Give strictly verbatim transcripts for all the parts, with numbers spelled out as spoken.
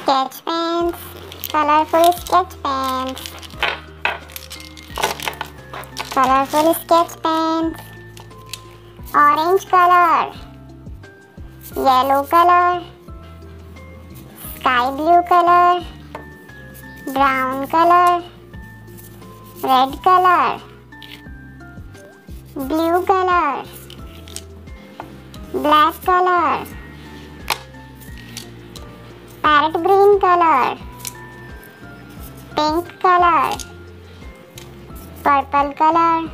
sketch pens, colorful sketch pens, colorful sketch pens, orange color, yellow color, sky blue color, brown color, red color, blue color, black color, parrot green color, pink color, purple color,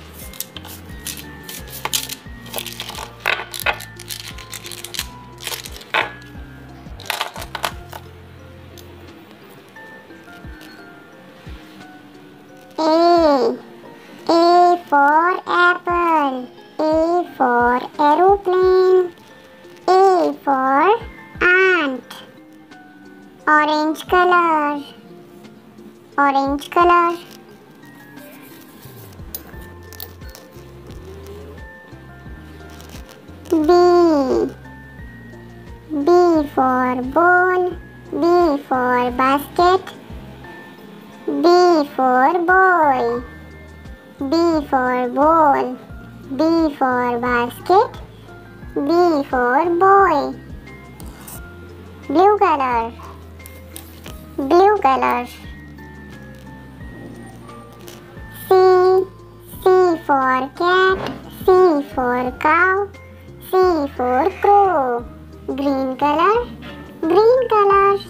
A. A for apple. A for aeroplane. A for ant. Orange color. Orange color. B. B for ball. B for basket. B for boy. B for ball. B for basket. B for boy. Blue color. Blue color. C. C for cat. C for cow. C for crow. Green color. Green color.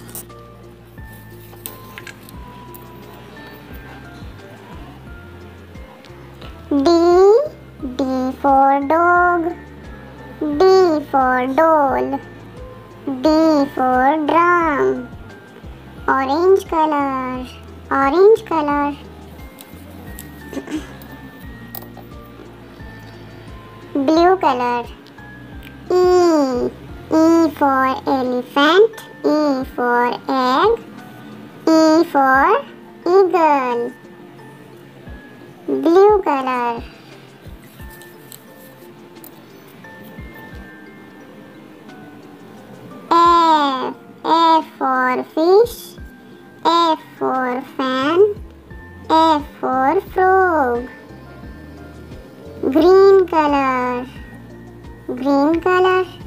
D. D for dog. D for doll. D for drum. Orange color. Orange color. Blue color. E. E for elephant. E for egg. E for eagle. Blue color. F. F for fish. F for fan. F for frog. Green color. Green color.